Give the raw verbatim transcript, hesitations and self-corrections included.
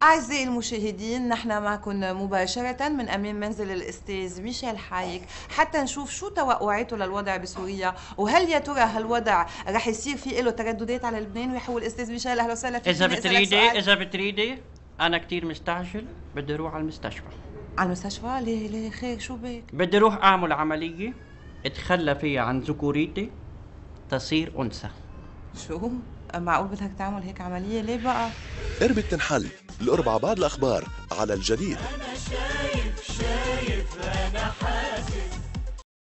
أعزائي المشاهدين، نحن معكم مباشرة من أمام منزل الأستاذ ميشيل حايك حتى نشوف شو توقعاته للوضع بسوريا، وهل يا ترى هالوضع رح يصير في له ترددات على لبنان ويحول الأستاذ ميشيل. أهلا وسهلا فيك. إذا بتريدي إذا بتريدي أنا كتير مستعجل، بدي أروح على المستشفى. على المستشفى؟ ليه ليه خير شو بك؟ بدي أروح أعمل عملية أتخلى فيها عن ذكوريتي تصير أنثى. شو؟ معقول بدك تعمل هيك عملية؟ ليه بقى؟ قربت تنحل. الأربعة بعد الأخبار على الجديد.